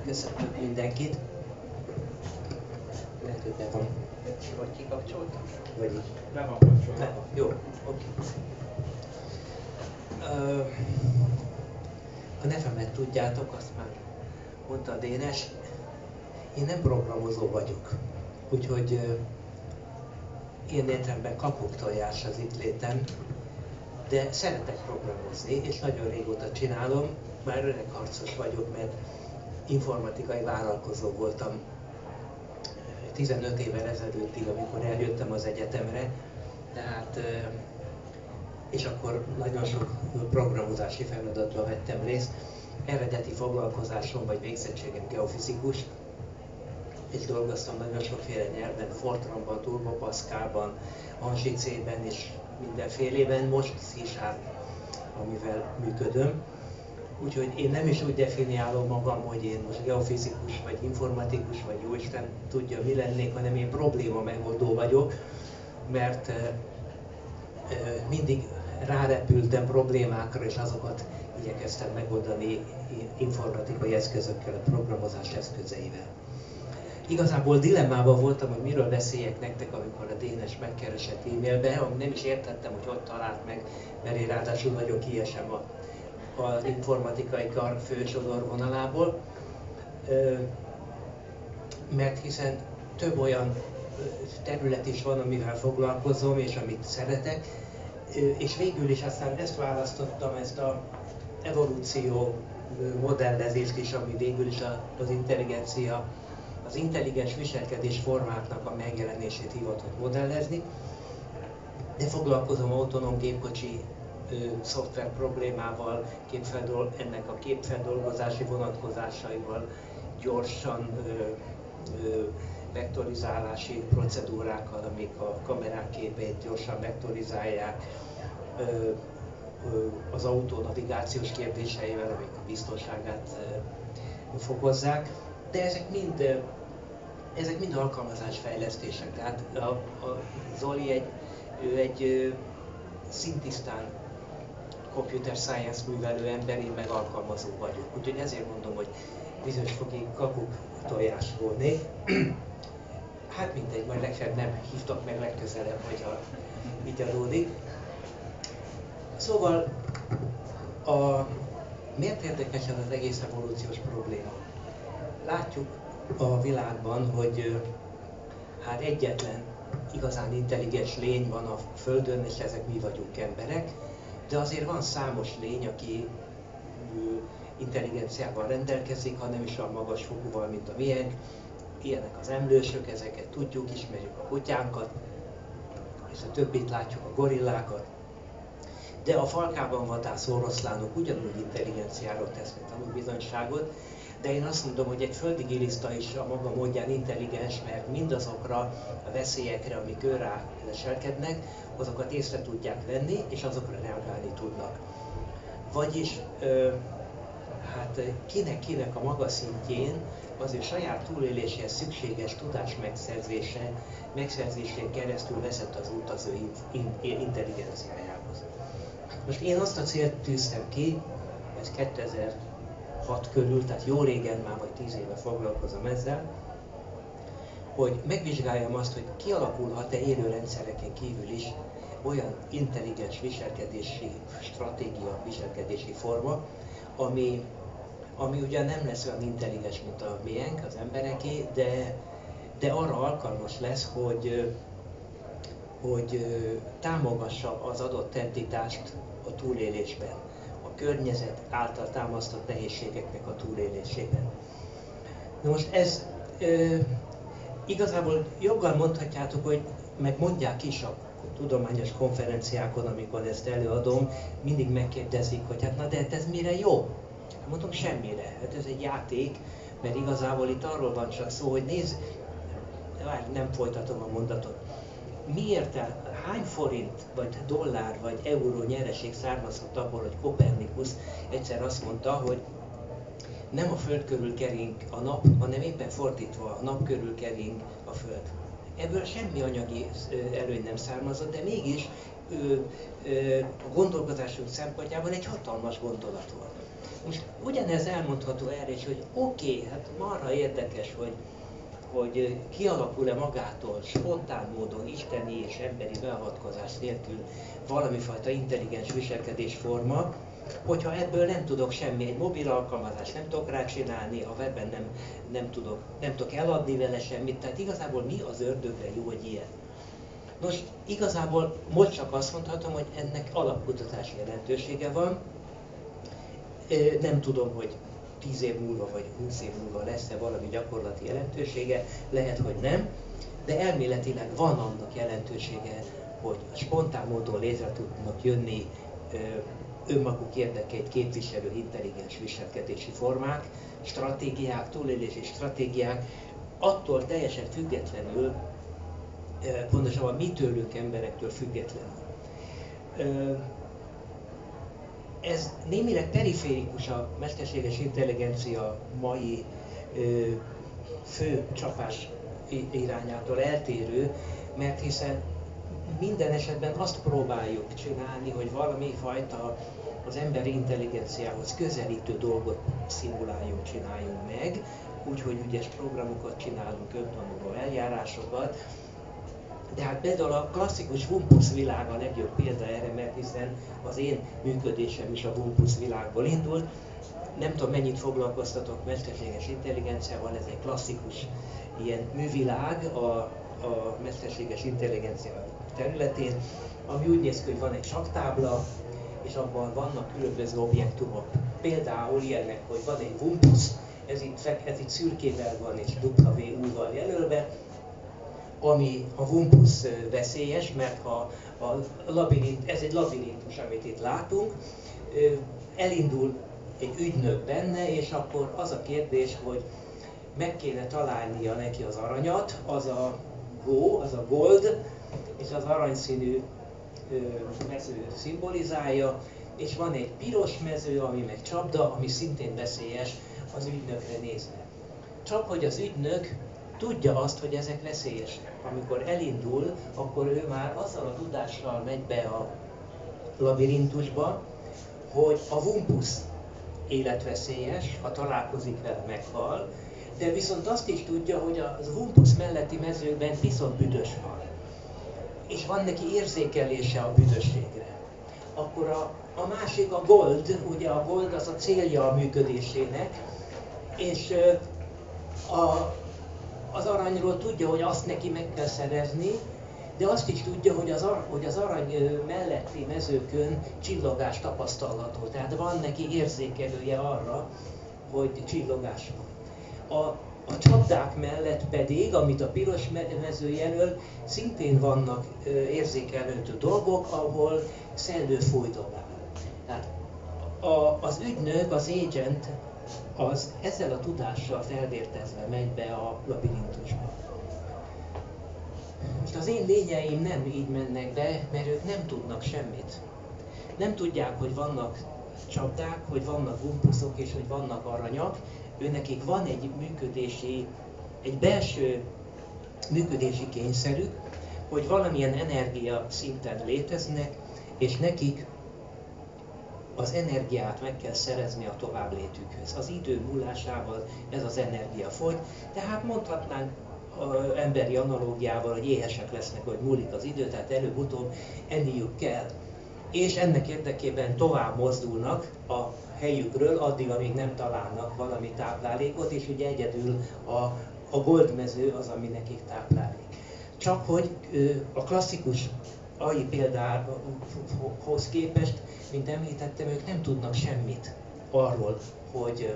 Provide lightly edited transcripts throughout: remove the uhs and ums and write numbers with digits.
köszöntök mindenkit. Lehet, hogy be van. Vagy kikapcsoltam? Vagy így? Be van kapcsolva. Be van. Jó, oké. A nevemet tudjátok, azt már mondta a Dénes. Én nem programozó vagyok. Úgyhogy én értelemben kakuktojás az itt létem. De szeretek programozni, és nagyon régóta csinálom. Már öregharcos vagyok, mert informatikai vállalkozó voltam 15 évvel ezelőttig, amikor eljöttem az egyetemre. Tehát, és akkor nagyon sok programozási feladatban vettem részt. Eredeti foglalkozásom vagy végzettségem geofizikus, és dolgoztam nagyon sokféle nyelven, Fortranban, Turbo Pascalban, ANSI C-ben és mindenfélében, most C#, amivel működöm. Úgyhogy én nem is úgy definiálom magam, hogy én most geofizikus, vagy informatikus, vagy jóisten tudja mi lennék, hanem én probléma megoldó vagyok, mert mindig rárepültem problémákra, és azokat igyekeztem megoldani informatikai eszközökkel, a programozás eszközeivel. Igazából dilemmában voltam, hogy miről beszéljek nektek, amikor a Dénes megkeresett e-mailbe, ami nem is értettem, hogy ott talált meg, mert én ráadásul nagyon kiesem az informatikai kar fősodorvonalából, mert hiszen több olyan terület is van, amivel foglalkozom és amit szeretek, és végül is aztán ezt választottam, ezt az evolúció modellezést is, ami végül is az intelligencia, az intelligens viselkedés formáknak a megjelenését hivatott modellezni, de foglalkozom autonóm gépkocsi szoftver problémával, ennek a képfeldolgozási vonatkozásaival, gyorsan vektorizálási procedúrákkal, amik a kamerák képét gyorsan vektorizálják, az autó navigációs kérdéseivel, amik a biztonságát fokozzák, de ezek mind alkalmazásfejlesztések. Tehát a Zoli egy szintisztán computer science művelő ember, én meg alkalmazó vagyok. Úgyhogy ezért mondom, hogy bizonyos fokig kakuktojás volnék. Hát mindegy, majd legfeljebb nem hívtak meg legközelebb, hogyha így adódik. Szóval miért érdekes ez az egész evolúciós probléma? Látjuk a világban, hogy hát egyetlen igazán intelligens lény van a Földön, és ezek mi vagyunk, emberek, de azért van számos lény, aki intelligenciával rendelkezik, ha nem is olyan magas fokúval, mint a miénk. Ilyenek az emlősök, ezeket tudjuk, ismerjük a kutyánkat, és a többit látjuk, a gorillákat. De a falkában vadászó oroszlánok ugyanúgy intelligenciáról tesznek tanúbizonyságot, de én azt mondom, hogy egy földi giliszta is a maga módján intelligens, mert mindazokra a veszélyekre, amik őrá leselkednek, azokat észre tudják venni, és azokra reagálni tudnak. Vagyis hát kinek a maga szintjén az ő saját túléléséhez szükséges tudás megszerzésén keresztül vezet az út az ő intelligenciájához. Most én azt a célt tűztem ki, ez 2006 körül, tehát jó régen, már vagy 10 éve foglalkozom ezzel, hogy megvizsgáljam azt, hogy kialakulhat-e élő rendszereken kívül is olyan intelligens viselkedési stratégia, viselkedési forma, ami ugyan nem lesz olyan intelligens, mint a miénk, az embereké, de arra alkalmas lesz, hogy támogassa az adott entitást a túlélésben, a környezet által támasztott nehézségeknek a túlélésében. Na most ez igazából joggal mondhatjátok, hogy meg mondják is a tudományos konferenciákon, amikor ezt előadom, mindig megkérdezik, hogy hát na de ez mire jó? Mondom, semmire. Hát ez egy játék, mert igazából itt arról van csak szó, hogy nézd, nem folytatom a mondatot. Miért hány forint, vagy dollár, vagy euró nyereség származhat abból, hogy Kopernikusz egyszer azt mondta, hogy nem a Föld körül kering a nap, hanem éppen fordítva a nap körül kering a Föld. Ebből semmi anyagi előny nem származott, de mégis a gondolkodásunk szempontjából egy hatalmas gondolat volt. Most ugyanez elmondható erre is, hogy oké, hát marha érdekes, hogy kialakul-e magától spontán módon isteni és emberi beavatkozás nélkül valamifajta intelligens viselkedésforma, hogyha ebből nem tudok semmi, egy mobil alkalmazást nem tudok rá csinálni, a webben nem tudok eladni vele semmit, tehát igazából mi az ördögre jó egy ilyen? Nos, igazából most csak azt mondhatom, hogy ennek alapkutatási jelentősége van. Nem tudom, hogy 10 év múlva vagy 20 év múlva lesz-e valami gyakorlati jelentősége, lehet, hogy nem, de elméletileg van annak jelentősége, hogy spontán módon létre tudnak jönni önmaguk érdekeit képviselő intelligens viselkedési formák, stratégiák, túlélési stratégiák, attól teljesen függetlenül, pontosabban mi tőlünk emberektől függetlenül. Ez némileg periférikus a mesterséges intelligencia mai fő csapás irányától eltérő, mert hiszen minden esetben azt próbáljuk csinálni, hogy valami fajta az emberi intelligenciához közelítő dolgot szimuláljunk, csináljunk meg, úgyhogy ügyes programokat csinálunk, öntanuló eljárásokat. De hát például a klasszikus Wumpus világ a legjobb példa erre, mert hiszen az én működésem is a Wumpus világból indult. Nem tudom, mennyit foglalkoztatok mesterséges intelligenciával, ez egy klasszikus ilyen művilág a mesterséges intelligencia területén, ami úgy néz ki, hogy van egy sakktábla, és abban vannak különböző objektumok. Például ilyenek, hogy van egy Wumpus, ez itt szürkével van és W-val jelölve, ami a Wumpus veszélyes, mert ha ez egy labirintus, amit itt látunk, elindul egy ügynök benne, és akkor az a kérdés, hogy meg kéne találnia neki az aranyat, az a gold, és az aranyszínű mező szimbolizálja, és van egy piros mező, ami meg csapda, ami szintén veszélyes az ügynökre nézve. Csak hogy az ügynök tudja azt, hogy ezek veszélyesek. Amikor elindul, akkor ő már azzal a tudással megy be a labirintusba, hogy a Wumpus életveszélyes, ha találkozik vele, meghal, de viszont azt is tudja, hogy a Wumpus melletti mezőkben viszont büdös van. És van neki érzékelése a büdösségre. Akkor a másik a gold, ugye a gold az a célja a működésének, és az aranyról tudja, hogy azt neki meg kell szerezni, de azt is tudja, hogy az arany melletti mezőkön csillogás tapasztalható. Tehát van neki érzékelője arra, hogy csillogás van. A csapdák mellett pedig, amit a piros mező jelöl, szintén vannak érzékelhető dolgok, ahol szellő fújdobál. Tehát az ügynök, az agent, az ezzel a tudással felvértezve megy be a labirintusba. Most az én lényeim nem így mennek be, mert ők nem tudnak semmit. Nem tudják, hogy vannak csapdák, hogy vannak Wumpuszok és hogy vannak aranyak. Őnekik van egy belső működési kényszerük, hogy valamilyen energia szinten léteznek, és nekik az energiát meg kell szerezni a továbblétükhöz. Az idő múlásával ez az energia fogy, tehát mondhatnánk emberi analógiával, hogy éhesek lesznek, hogy múlik az idő, tehát előbb-utóbb enniük kell. És ennek érdekében tovább mozdulnak a helyükről, addig, amíg nem találnak valami táplálékot, és ugye egyedül a goldmező az, ami nekik táplálék. Csak hogy a klasszikus AI példához képest, mint említettem, ők nem tudnak semmit arról, hogy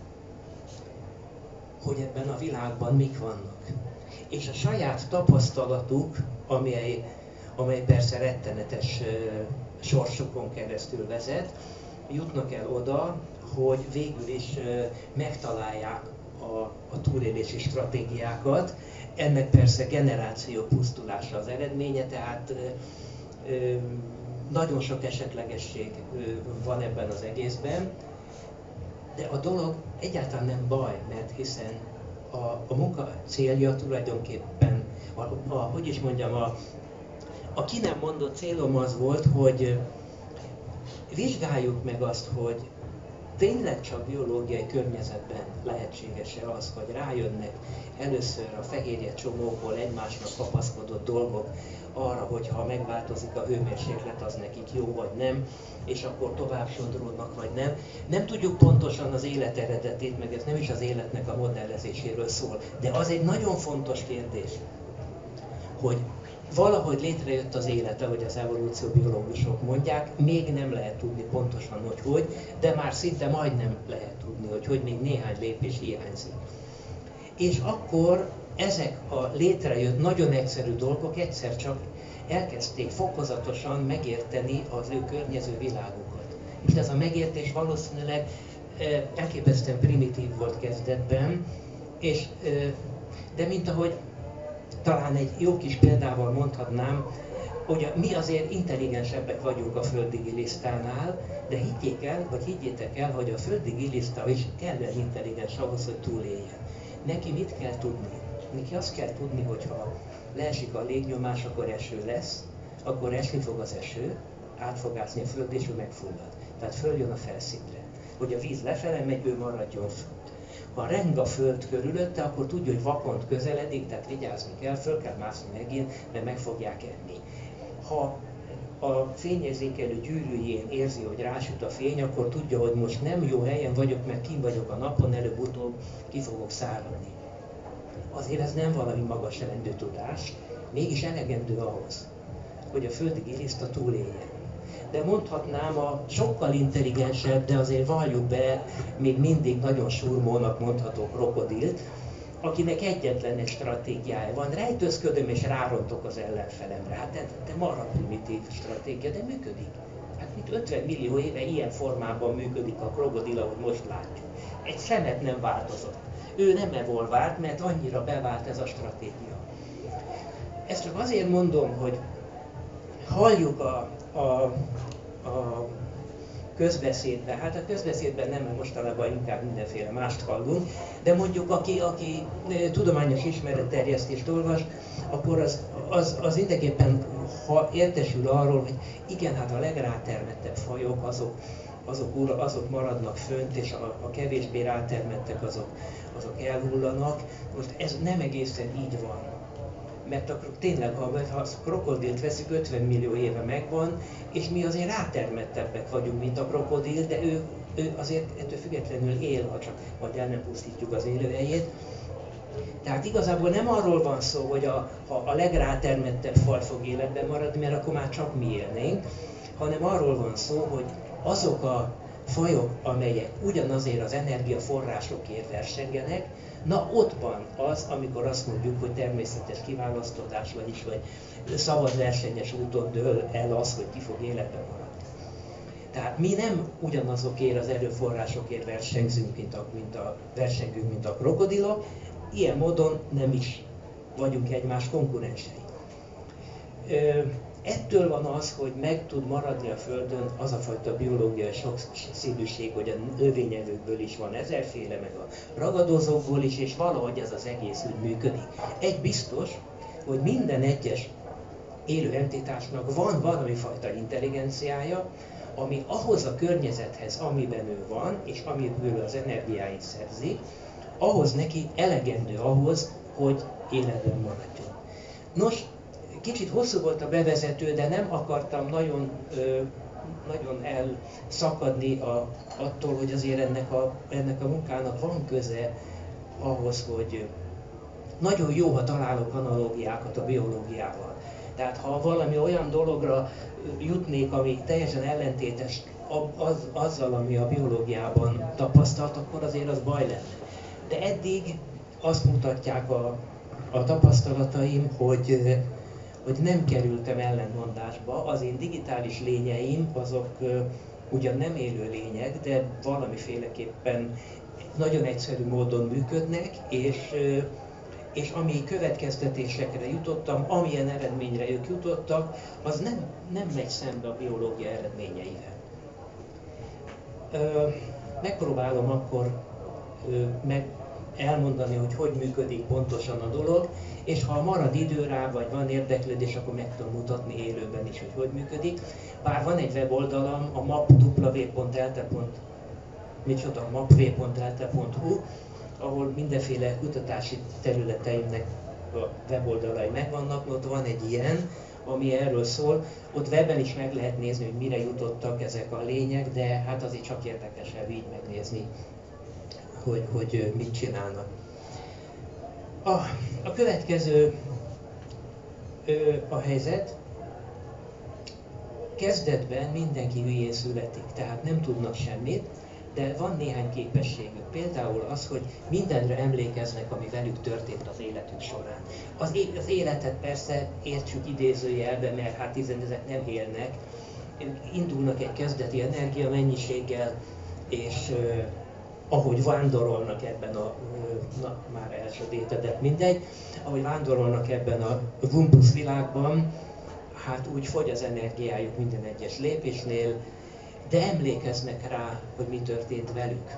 ebben a világban mik vannak. És a saját tapasztalatuk, amely persze rettenetes sorsokon keresztül vezet, jutnak el oda, hogy végül is megtalálják a túlélési stratégiákat. Ennek persze generáció pusztulása az eredménye, tehát nagyon sok esetlegesség van ebben az egészben, de a dolog egyáltalán nem baj, mert hiszen a munka célja tulajdonképpen, a ki nem mondott célom az volt, hogy vizsgáljuk meg azt, hogy tényleg csak biológiai környezetben lehetséges-e az, hogy rájönnek először a fehérje csomókból egymásnak kapaszkodott dolgok arra, hogy ha megváltozik a hőmérséklet, az nekik jó vagy nem, és akkor tovább sodródnak vagy nem. Nem tudjuk pontosan az élet eredetét, meg ez nem is az életnek a modellezéséről szól, de az egy nagyon fontos kérdés, hogy valahogy létrejött az élet, ahogy az evolúcióbiológusok mondják, még nem lehet tudni pontosan, hogy, de már szinte majdnem lehet tudni, hogy még néhány lépés hiányzik. És akkor ezek a létrejött nagyon egyszerű dolgok egyszer csak elkezdték fokozatosan megérteni az ő környező világukat. És ez a megértés valószínűleg elképesztően primitív volt kezdetben, de mint ahogy talán egy jó kis példával mondhatnám, hogy mi azért intelligensebbek vagyunk a földi gilisztánál, de higgyétek el, hogy a földi giliszta is kellően intelligens ahhoz, hogy túléljen. Neki mit kell tudni? Neki azt kell tudni, hogy ha leesik a légnyomás, akkor eső lesz, akkor esni fog az eső, át fog ásni a föld, és ő megfullad. Tehát följön a felszínre. Hogy a víz lefele megy, ő maradjon fönt. Ha reng a föld körülötte, akkor tudja, hogy vakond közeledik, tehát vigyázni kell, föl kell mászni megint, mert meg fogják enni. Ha a fényérzékelő gyűrűjén érzi, hogy rásüt a fény, akkor tudja, hogy most nem jó helyen vagyok, mert kint vagyok a napon, előbb-utóbb ki fogok száradni. Azért ez nem valami magas rendű tudás, mégis elegendő ahhoz, hogy a földi giliszta túléljen. De mondhatnám a sokkal intelligensebb, de azért valljuk be, még mindig nagyon surmónak mondható krokodilt, akinek egyetlen egy stratégiája van, rejtőzködöm és rárontok az ellenfelemre. Hát de marha primitív stratégia, de működik. Hát mint 50 millió éve ilyen formában működik a krokodil, ahogy most látjuk. Egy szemet nem változott. Ő nem evolvált, mert annyira bevált ez a stratégia. Ezt csak azért mondom, hogy halljuk a közbeszédben, hát a közbeszédben nem, mert mostanában inkább mindenféle mást hallunk, de mondjuk aki tudományos ismeretterjesztést olvas, akkor az mindenképpen értesül arról, hogy igen, hát a legrátermettebb fajok azok maradnak fönt, és a kevésbé rátermettek azok elhullanak. Most ez nem egészen így van. Mert tényleg, ha a krokodilt veszik, 50 millió éve megvan, és mi azért rátermettebbek vagyunk, mint a krokodil, de ő azért ettől függetlenül él, ha csak majd el nem pusztítjuk az élőhelyét. Tehát igazából nem arról van szó, hogy ha a legrátermettebb faj fog életben maradni, mert akkor már csak mi élnénk, hanem arról van szó, hogy azok a fajok, amelyek ugyanazért az energiaforrásokért versengenek, na ott van az, amikor azt mondjuk, hogy természetes kiválasztodás, vagyis vagy szabad versenyes úton dől el az, hogy ki fog életben maradni. Tehát mi nem ugyanazokért az erőforrásokért versengünk, mint a krokodilok, ilyen módon nem is vagyunk egymás konkurensei. Ettől van az, hogy meg tud maradni a Földön az a fajta biológiai sokszínűség, hogy a növényevőkből is van ezerféle, meg a ragadozókból is, és valahogy ez az egész úgy működik. Egy biztos, hogy minden egyes élő entitásnak van valami fajta intelligenciája, ami ahhoz a környezethez, amiben ő van, és amiből az energiáit szerzi, ahhoz neki elegendő ahhoz, hogy életben maradjon. Nos, kicsit hosszú volt a bevezető, de nem akartam nagyon elszakadni attól, hogy azért ennek a munkának van köze ahhoz, hogy nagyon jó, ha találok analógiákat a biológiával. Tehát ha valami olyan dologra jutnék, ami teljesen ellentétes azzal, ami a biológiában tapasztalt, akkor azért az baj lenne. De eddig azt mutatják a tapasztalataim, hogy nem kerültem ellentmondásba, az én digitális lényeim azok ugyan nem élő lények, de valamiféleképpen nagyon egyszerű módon működnek, és ami következtetésekre jutottam, amilyen eredményre ők jutottak, az nem megy szembe a biológia eredményeivel. Megpróbálom akkor elmondani, hogy működik pontosan a dolog, és ha marad idő rá, vagy van érdeklődés, akkor meg tudom mutatni élőben is, hogy működik. Bár van egy weboldalam, a map.elte.hu, micsoda mapv.delta.hu, ahol mindenféle kutatási területeimnek a weboldalai megvannak, ott van egy ilyen, ami erről szól. Ott webben is meg lehet nézni, hogy mire jutottak ezek a lények, de hát azért csak érdekesebb így megnézni, hogy mit csinálnak. A következő a helyzet. Kezdetben mindenki hülyén születik, tehát nem tudnak semmit, de van néhány képességük. Például az, hogy mindenre emlékeznek, ami velük történt az életük során. Az életet persze értsük idézőjelbe, mert hát hiszen ezek nem élnek. Indulnak egy kezdeti energiamennyiséggel, és ahogy vándorolnak ebben már elsötétedett mindegy, ahogy vándorolnak ebben a Wumpus világban, hát úgy fogy az energiájuk minden egyes lépésnél, de emlékeznek rá, hogy mi történt velük.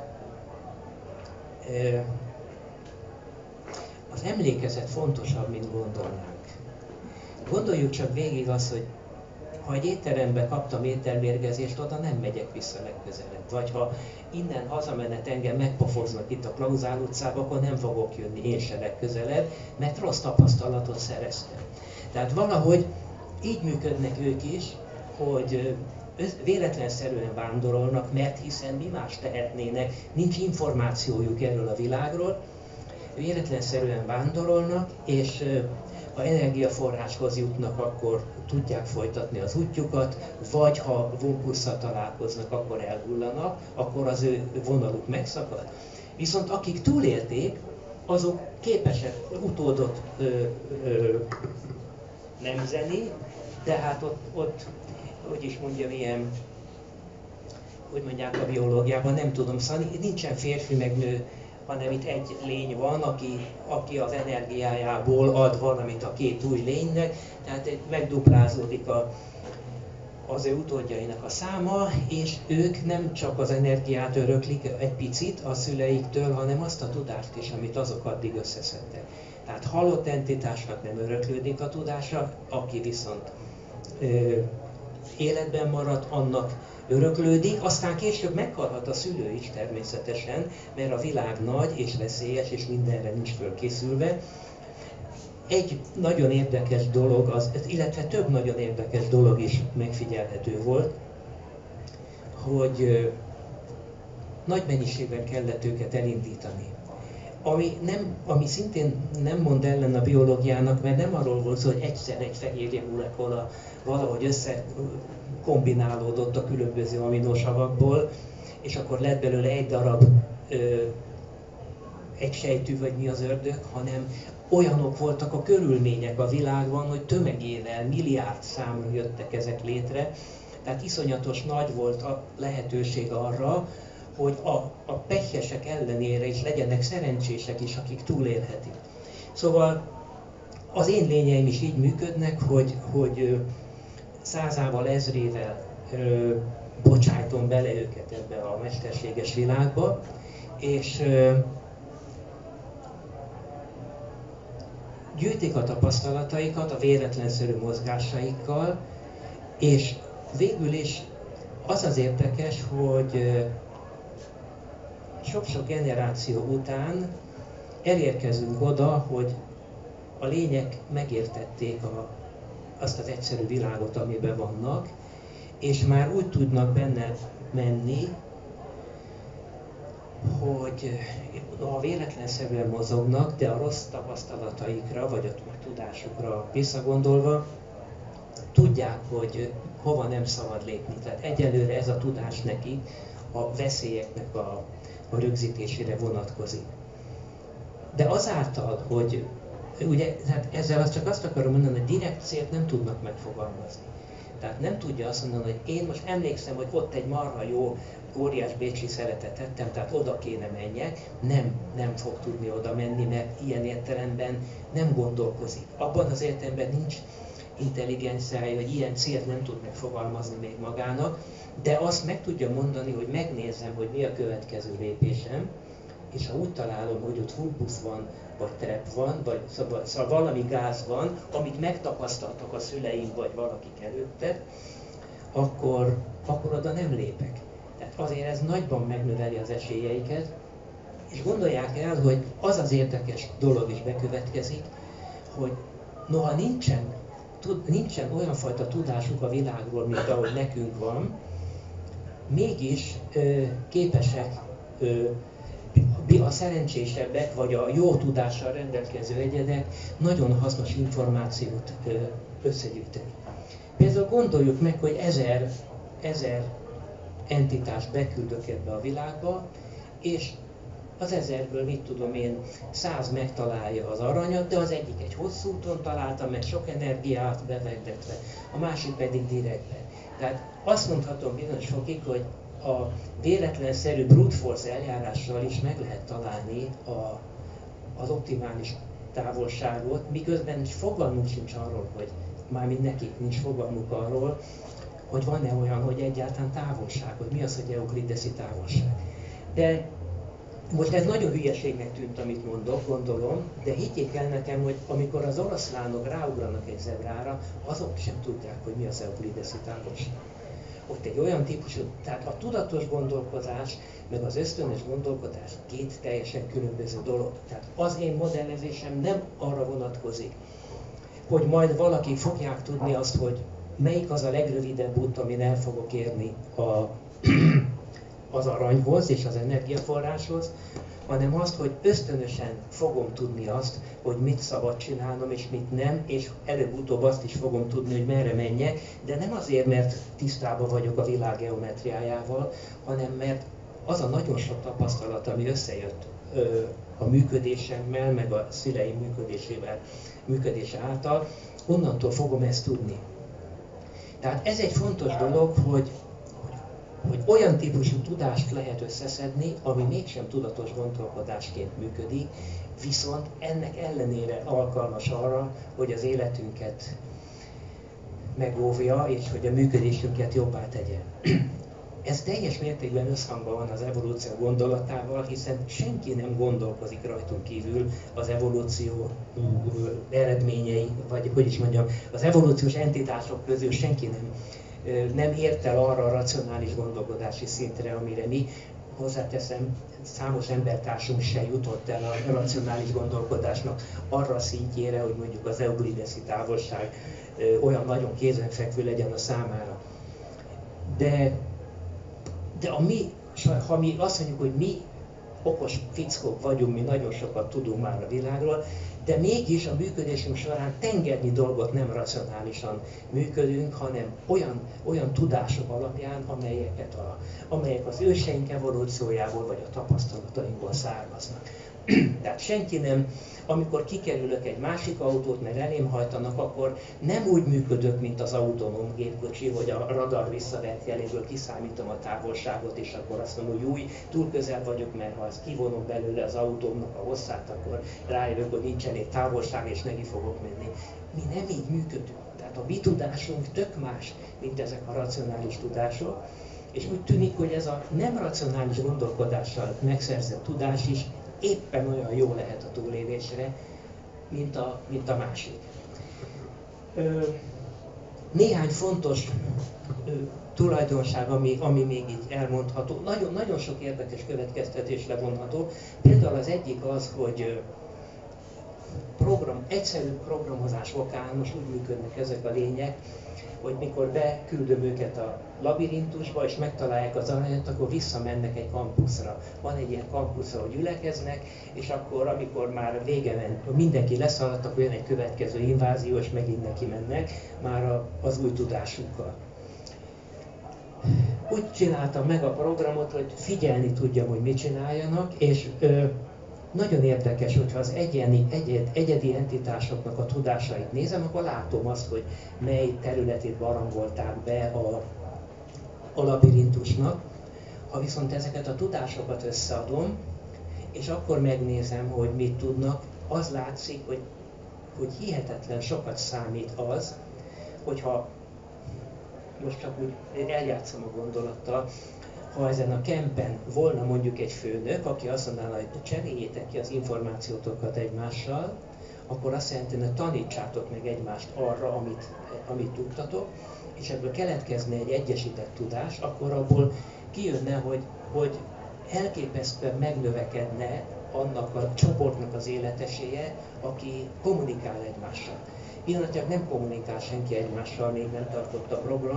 Az emlékezet fontosabb, mint gondolnánk. Gondoljuk csak végig azt, hogy ha egy étterembe kaptam ételmérgezést, oda nem megyek vissza legközelebb. Vagy ha innen hazamenet engem megpofoznak itt a Klauzál utcába, akkor nem fogok jönni én se legközelebb, mert rossz tapasztalatot szereztem. Tehát valahogy így működnek ők is, hogy véletlenszerűen vándorolnak, mert hiszen mi más tehetnének, nincs információjuk erről a világról, véletlenszerűen vándorolnak, és ha energiaforráshoz jutnak, akkor tudják folytatni az útjukat, vagy ha Wumpusszal találkoznak, akkor elhullanak, akkor az ő vonaluk megszakad. Viszont akik túlélték, azok képesek utódot nemzeni, de hát ott hogy is mondjam, ilyen, hogy mondják a biológiában, nem tudom, szóval nincsen férfi meg nő, hanem itt egy lény van, aki az energiájából ad valamit a két új lénynek, tehát megduplázódik az ő utódjainak a száma, és ők nem csak az energiát öröklik egy picit a szüleiktől, hanem azt a tudást is, amit azok addig összeszedtek. Tehát halott entitásnak nem öröklődik a tudása, aki viszont életben marad, annak öröklődik, aztán később meghalhat a szülő is természetesen, mert a világ nagy és veszélyes, és mindenre nincs fölkészülve. Egy nagyon érdekes dolog, illetve több nagyon érdekes dolog is megfigyelhető volt, hogy nagy mennyiségben kellett őket elindítani. Ami szintén nem mond ellen a biológiának, mert nem arról volt szó, hogy egyszer egy fehérje molekula valahogy összekombinálódott a különböző aminosavakból, és akkor lett belőle egy darab egy sejtű, vagy mi az ördög, hanem olyanok voltak a körülmények a világban, hogy tömegével, milliárd számra jöttek ezek létre, tehát iszonyatos nagy volt a lehetőség arra, hogy a pehjesek ellenére is legyenek szerencsések is, akik túlélhetik. Szóval az én lényeim is így működnek, hogy százával, ezrével bocsájtom bele őket ebbe a mesterséges világba, és gyűjtik a tapasztalataikat a véletlenszerű mozgásaikkal, és végül is az az érdekes, hogy sok-sok generáció után elérkezünk oda, hogy a lények megértették azt az egyszerű világot, amiben vannak, és már úgy tudnak benne menni, hogy ha véletlenszerűen mozognak, de a rossz tapasztalataikra, vagy a tudásukra visszagondolva, tudják, hogy hova nem szabad lépni. Tehát egyelőre ez a tudás neki a veszélyeknek a rögzítésére vonatkozik. De azáltal, hogy ugye, hát ezzel csak azt akarom mondani, hogy direkt célt nem tudnak megfogalmazni. Tehát nem tudja azt mondani, hogy én most emlékszem, hogy ott egy marha jó óriás bécsi szeretet ettem, tehát oda kéne menjek, nem fog tudni oda menni, mert ilyen értelemben nem gondolkozik. Abban az értelemben nincs intelligenciája, hogy ilyen célt nem tud megfogalmazni még magának, de azt meg tudja mondani, hogy megnézem, hogy mi a következő lépésem, és ha úgy találom, hogy ott Wumpus van, vagy trap van, vagy szóval valami gáz van, amit megtapasztaltak a szüleim, vagy valakik előtte, akkor oda nem lépek. Tehát azért ez nagyban megnöveli az esélyeiket, és gondolják el, hogy az az érdekes dolog is bekövetkezik, hogy noha nincsen olyan fajta tudásuk a világról, mint ahogy nekünk van, mégis képesek a szerencsésebbek, vagy a jó tudással rendelkező egyedek nagyon hasznos információt összegyűjteni. Például gondoljuk meg, hogy ezer entitást beküldök ebbe a világba, és az 1000-ből, mit tudom én, 100 megtalálja az aranyat, de az egyik egy hosszú úton találta meg, sok energiát befektetve, a másik pedig direktbe. Tehát azt mondhatom bizonyos fokig, hogy a véletlenszerű brute force eljárással is meg lehet találni az optimális távolságot, miközben fogalmunk sincs arról, hogy mármint nekik nincs fogalmuk arról, hogy van-e olyan, hogy egyáltalán távolság, hogy mi az, hogy euklideszi távolság. De most ez nagyon hülyeségnek tűnt, amit mondok, gondolom, de higgyék el nekem, hogy amikor az oroszlánok ráugranak egy zebrára, azok sem tudják, hogy mi az euklideszi távolság. Ott egy olyan típusú, tehát a tudatos gondolkodás, meg az ösztönös gondolkodás két teljesen különböző dolog. Tehát az én modellezésem nem arra vonatkozik, hogy majd valaki fogják tudni azt, hogy melyik az a legrövidebb út, amin el fogok érni az aranyhoz és az energiaforráshoz, hanem azt, hogy ösztönösen fogom tudni azt, hogy mit szabad csinálnom és mit nem, és előbb-utóbb azt is fogom tudni, hogy merre menjek, de nem azért, mert tisztában vagyok a világ geometriájával, hanem mert az a nagyon sok tapasztalat, ami összejött a működésemmel, meg a szüleim működése által, onnantól fogom ezt tudni. Tehát ez egy fontos dolog, hogy olyan típusú tudást lehet összeszedni, ami mégsem tudatos gondolkodásként működik, viszont ennek ellenére alkalmas arra, hogy az életünket megóvja, és hogy a működésünket jobbá tegye. Ez teljes mértékben összhangban van az evolúció gondolatával, hiszen senki nem gondolkozik rajtunk kívül az evolúció eredményei, vagy hogy is mondjam, az evolúciós entitások közül senki nem ért el arra a racionális gondolkodási szintre, amire mi, hozzáteszem, számos embertársunk se jutott el a racionális gondolkodásnak arra a szintjére, hogy mondjuk az euklideszi távolság olyan nagyon kézenfekvő legyen a számára. De ha mi azt mondjuk, hogy mi okos fickók vagyunk, mi nagyon sokat tudunk már a világról, de mégis a működésünk során tengernyi dolgot nem racionálisan működünk, hanem olyan tudások alapján, amelyek az őseink evolúciójából vagy a tapasztalatainkból származnak. Tehát senki nem, amikor kikerülök egy másik autót, mert elém hajtanak, akkor nem úgy működök, mint az autonóm gépkocsi, hogy a radar visszavett jeléből kiszámítom a távolságot, és akkor azt mondom, hogy új, túl közel vagyok, mert ha azt kivonom belőle az autómnak a hosszát, akkor rájövök, hogy nincs elég távolság, és neki fogok menni. Mi nem így működünk. Tehát a mi tudásunk tök más, mint ezek a racionális tudások, és úgy tűnik, hogy ez a nem racionális gondolkodással megszerzett tudás is éppen olyan jó lehet a túlélésre, mint a másik. Néhány fontos tulajdonság, ami még így elmondható. Nagyon sok érdekes következtetés levonható. Például az egyik az, hogy egyszerű programozás okán most úgy működnek ezek a lények, hogy mikor beküldöm őket a labirintusba, és megtalálják az aranyat, akkor visszamennek egy kampuszra. Van egy ilyen kampusz, ahol gyülekeznek, és akkor, amikor már vége ment, mindenki leszaladt, akkor jön egy következő invázió, és megint neki mennek, már az új tudásukkal. Úgy csináltam meg a programot, hogy figyelni tudjam, hogy mit csináljanak, és nagyon érdekes, hogyha az egyedi entitásoknak a tudásait nézem, akkor látom azt, hogy mely területét barangolták be a labirintusnak. Ha viszont ezeket a tudásokat összeadom, és akkor megnézem, hogy mit tudnak, az látszik, hogy hihetetlen sokat számít az, hogyha most csak úgy eljátszom a gondolattal, ha ezen a campen volna mondjuk egy főnök, aki azt mondaná, hogy cseréljétek ki az információtokat egymással, akkor azt jelenti, hogy tanítsátok meg egymást arra, amit tudtatok, és ebből keletkezne egy egyesített tudás, akkor abból kijönne, hogy elképesztően megnövekedne annak a csoportnak az életessége, aki kommunikál egymással. Pillanatilag nem kommunikál senki egymással, még nem tartott a program,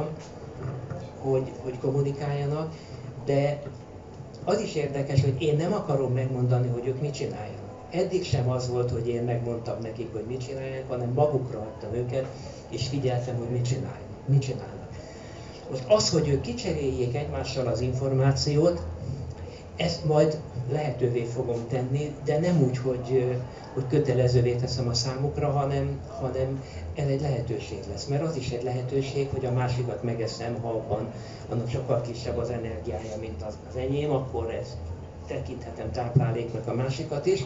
hogy kommunikáljanak, de az is érdekes, hogy én nem akarom megmondani, hogy ők mit csináljanak. Eddig sem az volt, hogy én megmondtam nekik, hogy mit csináljanak, hanem magukra hagytam őket, és figyeltem, hogy mit csinálnak. Most az, hogy ők kicseréljék egymással az információt, ezt majd lehetővé fogom tenni, de nem úgy, hogy kötelezővé teszem a számukra, hanem ez egy lehetőség lesz. Mert az is egy lehetőség, hogy a másikat megeszem, ha annak sokkal kisebb az energiája, mint az enyém, akkor ezt tekinthetem tápláléknak a másikat is.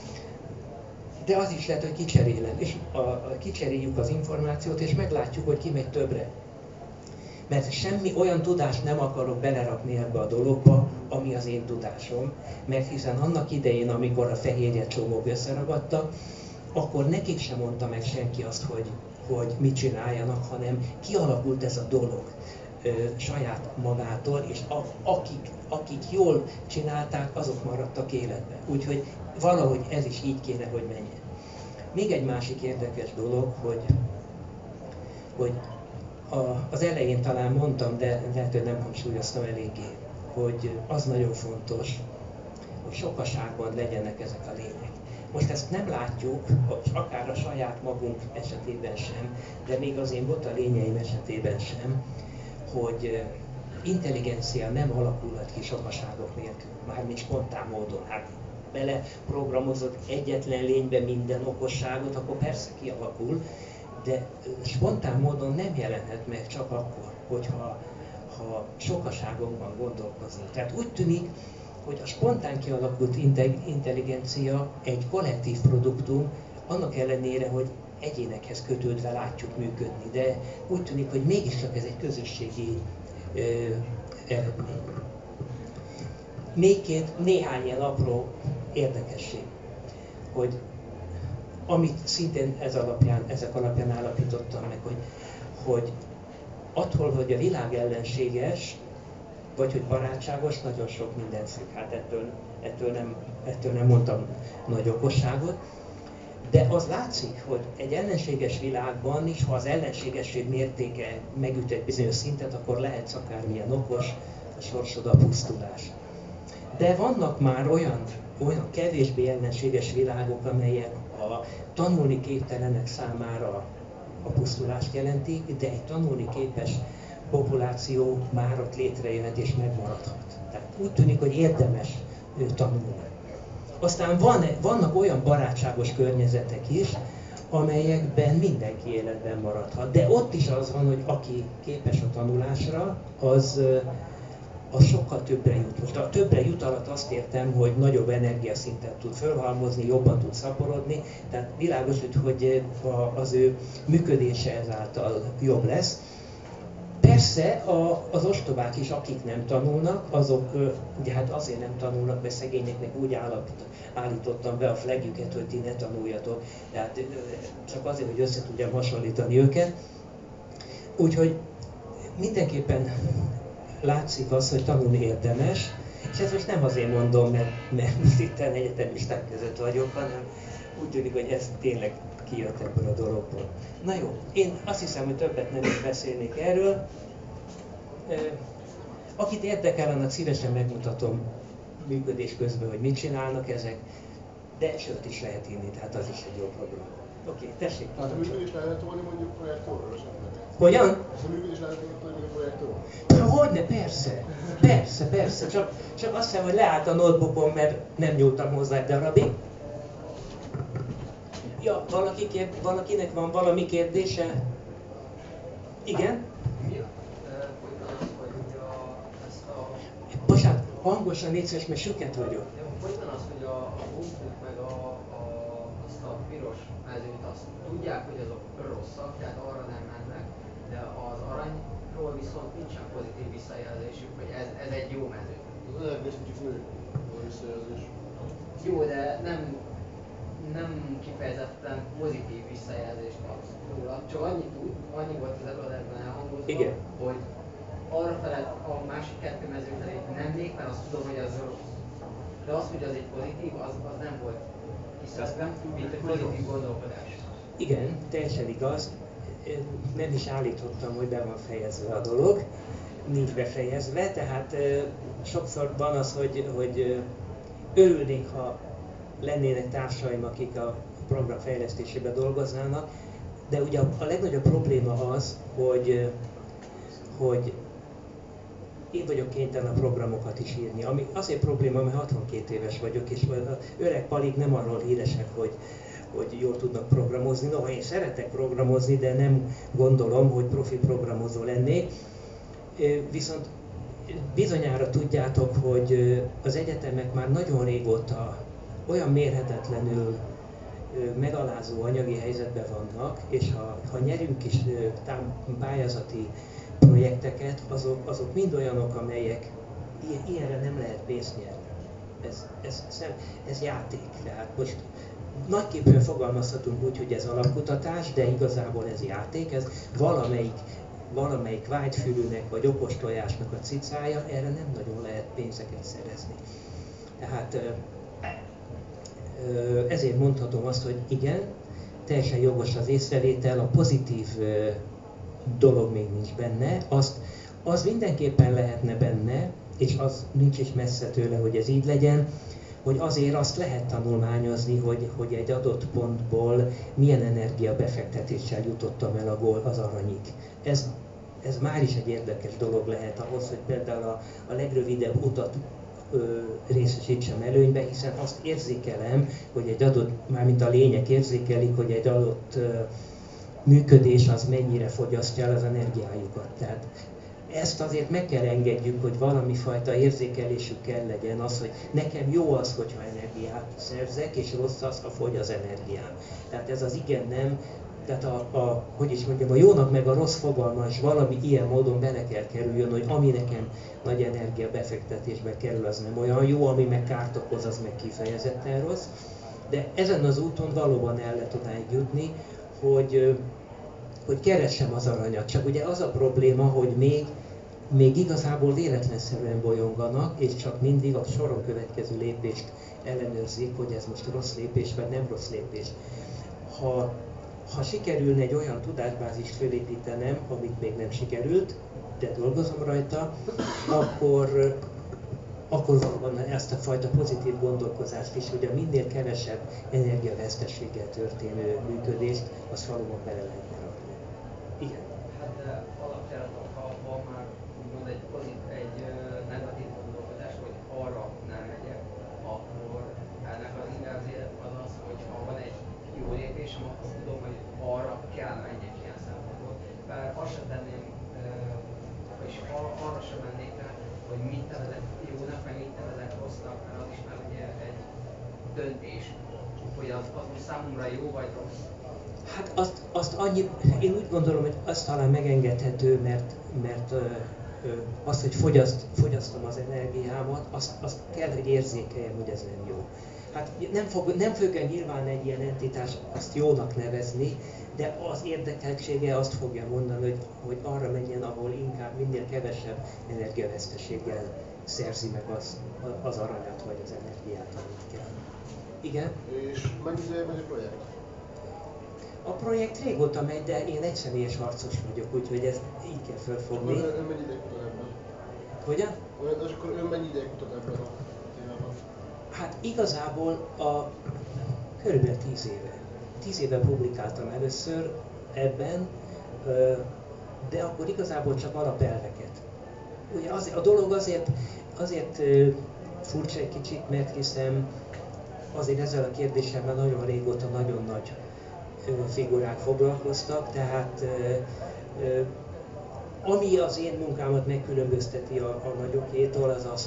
De az is lehet, hogy kicserélem, és kicseréljük az információt, és meglátjuk, hogy ki megy többre. Mert semmi olyan tudást nem akarok belerakni ebbe a dologba, ami az én tudásom, mert hiszen annak idején, amikor a fehérje csomók összeragadtak, akkor nekik sem mondta meg senki azt, hogy mit csináljanak, hanem kialakult ez a dolog saját magától, és akik jól csinálták, azok maradtak életben. Úgyhogy valahogy ez is így kéne, hogy menjen. Még egy másik érdekes dolog, hogy az elején talán mondtam, de lehet, hogy nem hangsúlyoztam eléggé, hogy az nagyon fontos, hogy sokaságban legyenek ezek a lények. Most ezt nem látjuk, akár a saját magunk esetében sem, de még az én bota lényeim esetében sem, hogy intelligencia nem alakulhat ki sokaságok nélkül, mármint spontán módon. Hát beleprogramozott egyetlen lénybe minden okosságot, akkor persze kialakul, de spontán módon nem jelenhet meg csak akkor, hogyha sokaságokban gondolkozunk. Tehát úgy tűnik, hogy a spontán kialakult intelligencia egy kollektív produktum, annak ellenére, hogy egyénekhez kötődve látjuk működni, de úgy tűnik, hogy mégiscsak ez egy közösségi eredmény. Még néhány ilyen apró érdekesség, hogy amit szintén ezek alapján állapítottam meg, hogy attól, hogy a világ ellenséges, vagy hogy barátságos, nagyon sok minden függ. Hát ettől nem mondtam nagy okosságot. De az látszik, hogy egy ellenséges világban is, ha az ellenségesség mértéke megüt egy bizonyos szintet, akkor lehetsz akármilyen okos, a sorsod a pusztulás. De vannak már olyan kevésbé ellenséges világok, amelyek a tanulni képtelenek számára a pusztulást jelentik, de egy tanulni képes populáció már ott létrejöhet és megmaradhat. Tehát úgy tűnik, hogy érdemes tanulni. Aztán vannak olyan barátságos környezetek is, amelyekben mindenki életben maradhat. De ott is az van, hogy aki képes a tanulásra, az sokkal többre jut. Most a többre jut alatt azt értem, hogy nagyobb energiaszintet tud fölhalmozni, jobban tud szaporodni, tehát világos, hogy az ő működése ezáltal jobb lesz. Persze az ostobák is, akik nem tanulnak, azok ugye hát azért nem tanulnak, mert szegényeknek úgy állítottam be a flagjüket, hogy ti ne tanuljatok. Tehát csak azért, hogy össze tudjam hasonlítani őket. Úgyhogy mindenképpen látszik az, hogy tanulni érdemes, és ezt most nem azért mondom, mert itt egyetemisták között vagyok, hanem úgy tűnik, hogy ez tényleg kijött ebből a dologból. Na jó, én azt hiszem, hogy többet nem is beszélnék erről. Akit érdekel, annak szívesen megmutatom működés közben, hogy mit csinálnak ezek, de sört is lehet inni, tehát az is egy jó program. Oké, tessék. Hát a működés lehet tolni mondjuk projektorról esetleg? Hogyan? A működés lehet tolni mondjuk projektorról? Hogyne, persze. Csak azt hiszem, hogy leállt a notebookom, mert nem nyúltam hozzá egy darabig. Ja, valakinek van valami kérdése? Igen? Bocsánat, hangosan légy szíves, mert süket vagyok. Hogy van az, hogy a bunkók meg azt a piros mezőt, azt tudják, hogy azok rosszak, tehát arra nem mennek, de az aranyról viszont nincsen pozitív visszajelzésük, hogy ez egy jó mező. Az energia kicsit nő a visszajelzés. Jó, de nem kifejezetten pozitív visszajelzést kapsz róla. Csak annyi volt az előadásban elhangozva, Igen. hogy arra felett a másik kettő mező felé nem lép, mert azt tudom, hogy az rossz. De az, hogy az egy pozitív, az nem volt hiszem, mint egy pozitív gondolkodás. Igen, teljesen igaz. Nem is állítottam, hogy be van fejezve a dolog. Nincs befejezve, tehát sokszor van az, hogy örülnék, ha lennének társaim, akik a program fejlesztésében dolgoznának, de ugye a legnagyobb probléma az, hogy én vagyok kénytelen a programokat is írni. Ami azért probléma, mert 62 éves vagyok, és az öreg palik nem arról híresek, hogy jól tudnak programozni. Noha én szeretek programozni, de nem gondolom, hogy profi programozó lennék. Viszont bizonyára tudjátok, hogy az egyetemek már nagyon régóta olyan mérhetetlenül megalázó anyagi helyzetben vannak, és ha nyerünk is pályázati projekteket, azok mind olyanok, amelyek ilyenre nem lehet pénzt nyerni. Ez játék. Tehát most nagyképpen fogalmazhatunk úgy, hogy ez alapkutatás, de igazából ez játék, ez valamelyik vágyfülűnek vagy okos tojásnak a cicája, erre nem nagyon lehet pénzeket szerezni. Tehát ezért mondhatom azt, hogy igen, teljesen jogos az észrevétel, a pozitív dolog még nincs benne, az mindenképpen lehetne benne, és az nincs is messze tőle, hogy ez így legyen, hogy azért azt lehet tanulmányozni, hogy egy adott pontból milyen energiabefektetéssel jutottam el az aranyig. Ez már is egy érdekes dolog lehet ahhoz, hogy például a legrövidebb utat részesítsem előnybe, hiszen azt érzékelem, hogy egy adott, mármint a lények érzékelik, hogy egy adott működés az mennyire fogyasztja el az energiájukat. Tehát ezt azért meg kell engedjük, hogy valami fajta érzékelésük kell legyen, az, hogy nekem jó az, hogyha energiát szerzek, és rossz az, ha fogy az energiám. Tehát ez az igen-nem, tehát hogy is mondjam, a jónak meg a rossz fogalma is valami ilyen módon bele kell kerüljön, hogy ami nekem nagy energia befektetésbe kerül, az nem olyan jó, ami meg kárt okoz, az meg kifejezetten rossz. De ezen az úton valóban el lehet odáig jutni, hogy keressem az aranyat. Csak ugye az a probléma, hogy még igazából véletlenszerűen bolyonganak, és csak mindig a soron következő lépést ellenőrzik, hogy ez most rossz lépés, vagy nem rossz lépés. Ha sikerülne egy olyan tudásbázist fölépítenem, amit még nem sikerült, de dolgozom rajta, akkor van ezt a fajta pozitív gondolkozást is, hogy a minél kevesebb energiaveszteséggel történő működést, az valóban bele lehetne rakni. Igen. Hát alapjáraton, ha már úgymond egy negatív gondolkodás, hogy arra nem megyek, akkor ennek az inverzió az, hogy ha van egy jó lépésem, akkor tudom, hogy arra kell menjek ilyen szempontból. Bár azt sem tenném, és arra sem mennék rá, hogy mit nevezek jónak, meg mit nevezek rossznak, mert az is már ugye egy döntés, hogy az most számomra jó vagy rossz. Hát én úgy gondolom, hogy azt talán megengedhető, mert az, hogy fogyasztom az energiámat, azt kell, hogy érzékeljem, hogy ez nem jó. Hát nem fogja nyilván egy ilyen entitás azt jónak nevezni, de az érdekeltsége azt fogja mondani, hogy arra menjen, ahol inkább minél kevesebb energiaveszteséggel szerzi meg az aranyat vagy az energiát, amit kell. Igen? És mennyi ideje megy a projekt? A projekt régóta megy, de én egyszemélyes harcos vagyok, úgyhogy ezt így kell felfogni. Ön mennyi ideje kutat ebben? Hogyan? És akkor ön mennyi ideje kutat ebben a témában? Hát igazából körülbelül 10 éve. 10 éve publikáltam először ebben, de akkor igazából csak alapelveket. Ugye a dolog azért furcsa egy kicsit, mert hiszem azért ezzel a kérdéssel nagyon régóta nagyon nagy figurák foglalkoztak, tehát ami az én munkámat megkülönbözteti a nagyokétól, az az,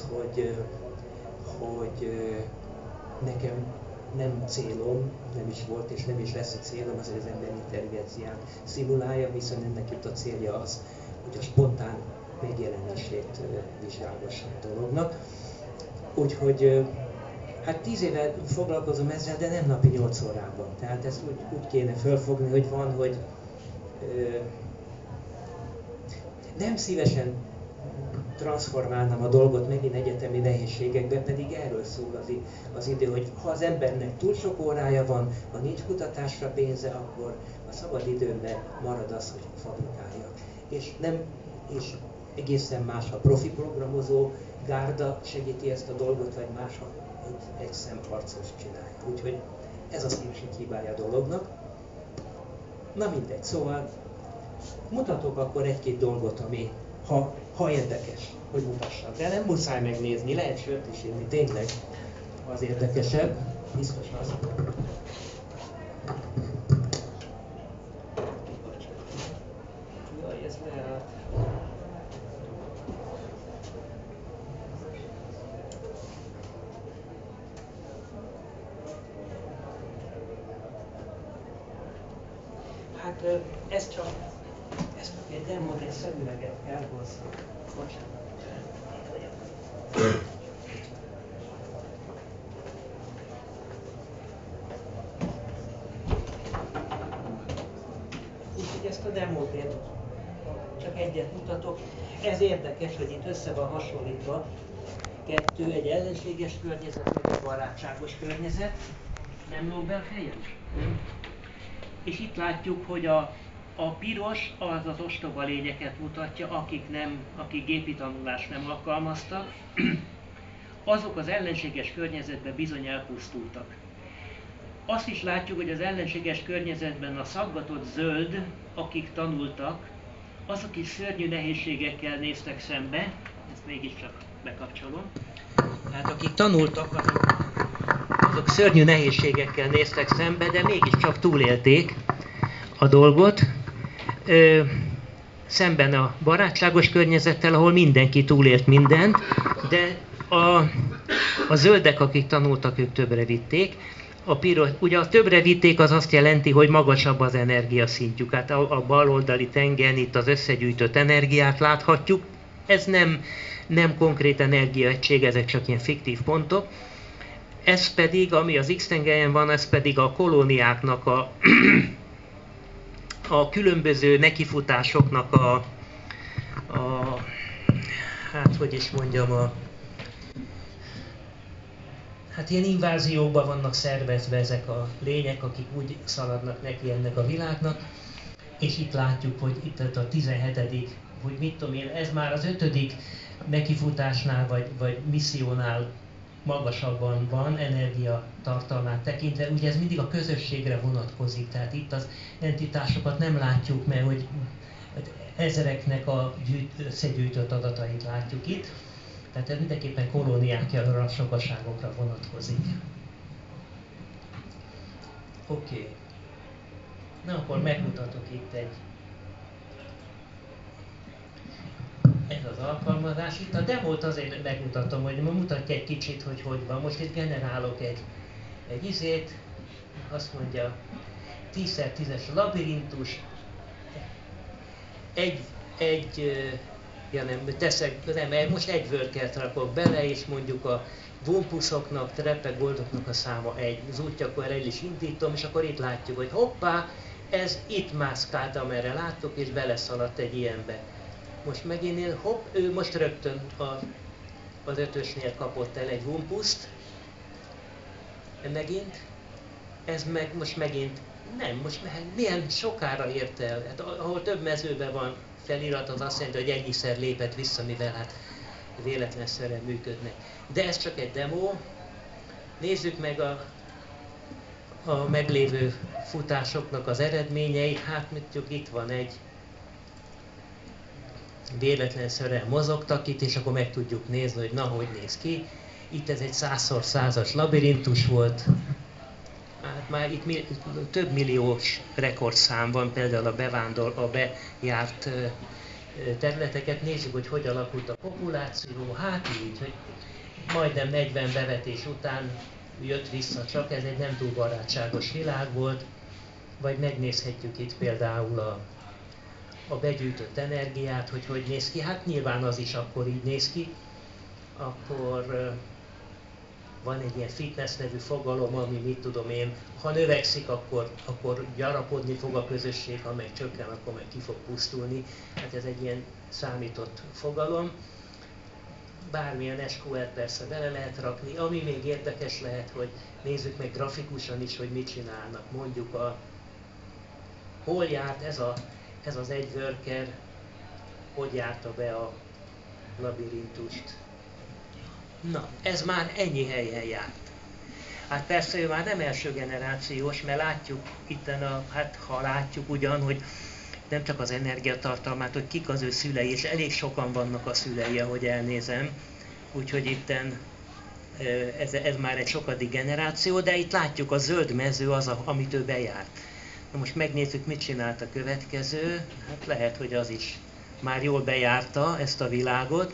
hogy nekem nem célom, nem is volt és nem is lesz a célom az, hogy az emberi intelligenciát szimulálja, hiszen ennek itt a célja az, hogy a spontán megjelenését vizsgálgassam a dolognak. Úgyhogy hát 10 éve foglalkozom ezzel, de nem napi 8 órában. Tehát ezt úgy kéne felfogni, hogy van, hogy nem szívesen transformálnám a dolgot megint egyetemi nehézségekbe, pedig erről szól az idő, hogy ha az embernek túl sok órája van, ha nincs kutatásra pénze, akkor a szabad időben marad az, hogy fabrikálja. És egészen más, ha profi programozó gárda segíti ezt a dolgot, vagy más, ha egy szemharcos csinálja. Úgyhogy ez a szívség hibája a dolognak. Na mindegy, szóval mutatok akkor egy-két dolgot, ami ha érdekes, hogy mutassak. De nem muszáj megnézni, lehet sört is inni, tényleg az érdekesebb, biztos az. Jaj, ez leállt. Hát ez csak egy demo, egy szemüveget kell hozzá. Bocsánat. Úgyhogy ezt a demót én csak egyet mutatok. Ez érdekes, hogy itt össze van hasonlítva kettő, egy ellenséges környezet, vagy egy barátságos környezet. Nem lóg be a fejem? És itt látjuk, hogy a piros az az ostoba lényeket mutatja, akik gépi tanulást nem alkalmaztak. Azok az ellenséges környezetben bizony elpusztultak. Azt is látjuk, hogy az ellenséges környezetben a szaggatott zöld, akik tanultak, azok is szörnyű nehézségekkel néztek szembe, ezt mégiscsak bekapcsolom. Tehát akik tanultak, azok szörnyű nehézségekkel néztek szembe, de mégiscsak túlélték a dolgot. Szemben a barátságos környezettel, ahol mindenki túlélt mindent, de a zöldek, akik tanultak, ők többre vitték. Ugye a többre vitték az azt jelenti, hogy magasabb az energiaszintjük. Hát a bal oldali tengeren itt az összegyűjtött energiát láthatjuk. Ez nem konkrét energiaegység, ezek csak ilyen fiktív pontok. Ez pedig, ami az X-tengeren van, ez pedig a kolóniáknak a különböző nekifutásoknak hát hogy is mondjam, hát ilyen inváziókban vannak szervezve ezek a lények, akik úgy szaladnak neki ennek a világnak, és itt látjuk, hogy itt a 17., hogy mit tudom én, ez már az 5. nekifutásnál, vagy missziónál magasabban van energiatartalmát tekintve. Ugye ez mindig a közösségre vonatkozik, tehát itt az entitásokat nem látjuk, mert hogy ezereknek a összegyűjtött adatait látjuk itt. Tehát ez mindenképpen kolóniákra, sokaságokra vonatkozik. Oké. Na akkor megmutatok itt ez az alkalmazás. Itt a demót azért megmutatom, hogy mutatja egy kicsit, hogy van. Most itt generálok egy izét, azt mondja 10x10-es labirintus, most egy workert rakok bele, és mondjuk a vumpuszoknak, trepegoldoknak a száma 1. Az útjakor el is indítom, és akkor itt látjuk, hogy hoppá, ez itt mászkált, amerre láttok, és beleszaladt egy ilyenbe. Most megint hopp, ő most rögtön az 5-ösnél kapott el egy vumpuszt. Megint. Ez meg most megint nem, most milyen sokára ért el. Hát, ahol több mezőben van felirat, az azt jelenti, hogy ennyiszer lépett vissza, mivel hát véletlenszerűen működnek. De ez csak egy demo. Nézzük meg a meglévő futásoknak az eredményeit. Hát mondjuk itt van egy véletlenszerűen mozogtak itt, és akkor meg tudjuk nézni, hogy na, hogy néz ki. Itt ez egy 100x100-as labirintus volt. Hát már itt több milliós rekordszám van, például a bejárt területeket. Nézzük, hogy alakult a populáció. Hát így, hogy majdnem 40 bevetés után jött vissza csak, ez egy nem túl barátságos világ volt. Vagy megnézhetjük itt például a begyűjtött energiát, hogy néz ki. Hát nyilván az is akkor így néz ki. Akkor van egy ilyen fitness nevű fogalom, ami mit tudom én, ha növekszik, akkor gyarapodni fog a közösség, ha meg csökken, akkor meg ki fog pusztulni. Hát ez egy ilyen számított fogalom. bármilyen SQL persze bele lehet rakni. Ami még érdekes lehet, hogy nézzük meg grafikusan is, hogy mit csinálnak. Mondjuk hol járt ez az egy worker, hogy járta be a labirintust. Na, ez már ennyi helyen járt. Hát persze ő már nem első generációs, mert látjuk itten, hát ha látjuk ugyan, hogy nem csak az energiatartalmát, hogy kik az ő szülei, és elég sokan vannak a szülei, ahogy elnézem. Úgyhogy itten ez már egy sokadik generáció, de itt látjuk a zöld mező az, amit ő bejárt. Na most megnézzük, mit csinált a következő. Hát lehet, hogy az is már jól bejárta ezt a világot.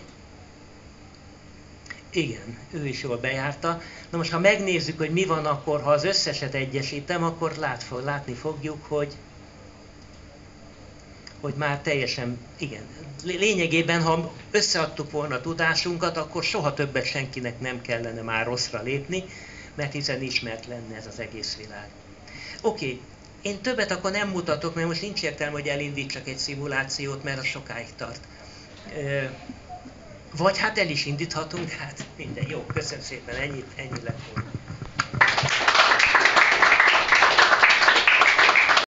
Igen, ő is jól bejárta. Na most, ha megnézzük, hogy mi van akkor, ha az összeset egyesítem, akkor látni fogjuk, hogy már teljesen, igen. Lényegében, ha összeadtuk volna a tudásunkat, akkor soha többet senkinek nem kellene már rosszra lépni, mert hiszen ismert lenne ez az egész világ. Oké, én többet akkor nem mutatok, mert most nincs értelme, hogy elindítsak egy szimulációt, mert az sokáig tart. Vagy hát el is indíthatunk, hát minden. Jó, köszönöm szépen, ennyi lett volna.